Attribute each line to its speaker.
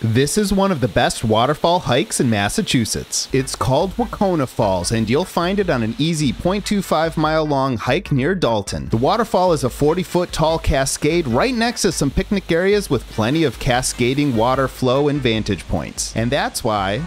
Speaker 1: This is one of the best waterfall hikes in Massachusetts. It's called Wahconah Falls, and you'll find it on an easy 0.25-mile long hike near Dalton. The waterfall is a 40-foot tall cascade right next to some picnic areas with plenty of cascading water flow and vantage points. And that's why